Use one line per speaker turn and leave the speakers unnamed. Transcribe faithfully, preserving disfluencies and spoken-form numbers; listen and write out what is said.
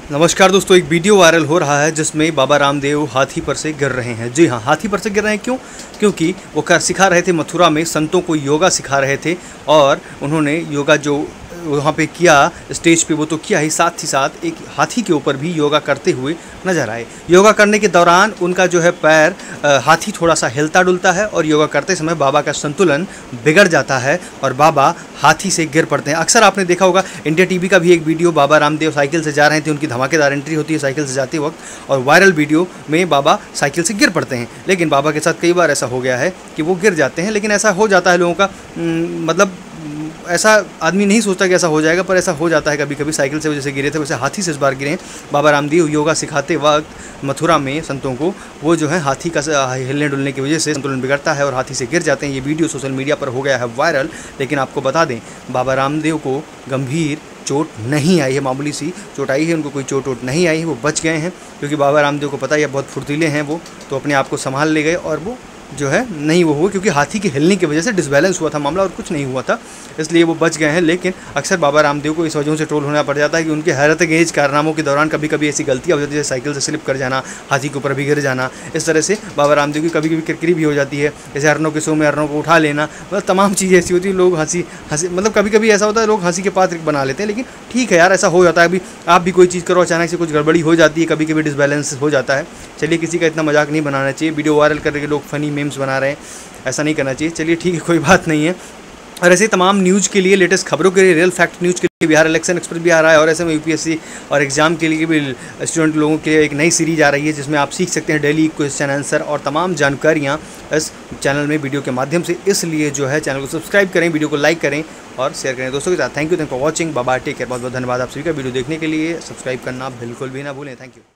नमस्कार दोस्तों, एक वीडियो वायरल हो रहा है जिसमें बाबा रामदेव हाथी पर से गिर रहे हैं। जी हाँ, हाथी पर से गिर रहे हैं। क्यों? क्योंकि वो कर सिखा रहे थे, मथुरा में संतों को योगा सिखा रहे थे और उन्होंने योगा जो वहाँ पे किया स्टेज पे वो तो किया ही, साथ ही साथ एक हाथी के ऊपर भी योगा करते हुए नजर आए। योगा करने के दौरान उनका जो है पैर हाथी थोड़ा सा हिलता डुलता है और योगा करते समय बाबा का संतुलन बिगड़ जाता है और बाबा हाथी से गिर पड़ते हैं। अक्सर आपने देखा होगा, इंडिया टीवी का भी एक वीडियो, बाबा रामदेव साइकिल से जा रहे थे, उनकी धमाकेदार एंट्री होती है साइकिल से जाते वक्त और वायरल वीडियो में बाबा साइकिल से गिर पड़ते हैं। लेकिन बाबा के साथ कई बार ऐसा हो गया है कि वो गिर जाते हैं, लेकिन ऐसा हो जाता है लोगों का, मतलब ऐसा आदमी नहीं सोचता कि ऐसा हो जाएगा, पर ऐसा हो जाता है कभी कभी। साइकिल से जैसे गिरे थे वैसे हाथी से इस बार गिरे हैं। बाबा रामदेव योगा सिखाते वक्त मथुरा में संतों को, वो जो है हाथी का हिलने डुलने की वजह से संतुलन बिगड़ता है और हाथी से गिर जाते हैं। ये वीडियो सोशल मीडिया पर हो गया है वायरल। लेकिन आपको बता दें, बाबा रामदेव को गंभीर चोट नहीं आई है, मामूली सी चोट आई है, उनको कोई चोट वोट नहीं आई है, वो बच गए हैं। क्योंकि बाबा रामदेव को पता है बहुत फुर्तीले हैं वो, तो अपने आप को संभाल ले गए और वो जो है नहीं वो हुआ, क्योंकि हाथी के हिलने की वजह से डिसबैलेंस हुआ था मामला और कुछ नहीं हुआ था, इसलिए वो बच गए हैं। लेकिन अक्सर बाबा रामदेव को इस वजह से ट्रोल होना पड़ जाता है कि उनके हैरत अंगेज कारनामों के दौरान कभी कभी ऐसी गलतियाँ हो जाती है, जैसे साइकिल से स्लिप कर जाना, हाथी के ऊपर भी गिर जाना। इस तरह से बाबा रामदेव की कभी कभी किरकिरी भी हो जाती है, जैसे अरनों के शो में अरनों को उठा लेना, मतलब तमाम चीज़ें ऐसी होती है। लोग हंसी हंसी मतलब कभी कभी ऐसा होता है, लोग हंसी के पात्र बना लेते हैं। लेकिन ठीक है यार, ऐसा हो जाता है। अभी आप भी कोई चीज़ करो, अचानक से कुछ गड़बड़ी हो जाती है, कभी कभी डिसबैलेंस हो जाता है। चलिए, किसी का इतना मजाक नहीं बनाना चाहिए। वीडियो वायरल करके लोग फनी मेम्स बना रहे हैं, ऐसा नहीं करना चाहिए। चलिए ठीक है, कोई बात नहीं है। और ऐसे तमाम न्यूज़ के लिए, लेटेस्ट खबरों के लिए, रियल फैक्ट न्यूज़ के लिए बिहार इलेक्शन एक्सप्रेस भी आ रहा है और ऐसे में यूपीएससी और एग्जाम के लिए भी स्टूडेंट लोगों के लिए एक नई सीरीज आ रही है, जिसमें आप सीख सकते हैं डेली क्वेश्चन आंसर और तमाम जानकारियाँ इस चैनल में वीडियो के माध्यम से। इसलिए जो है चैनल को सब्सक्राइब करें, वीडियो को लाइक करें और शेयर करें दोस्तों के साथ। Thank you, thank for watching. बाबा टेक केयर। बहुत बहुत धन्यवाद आप सभी का। वीडियो देखने के लिए सब्सक्राइब करना बिल्कुल भी ना भूलें। Thank you.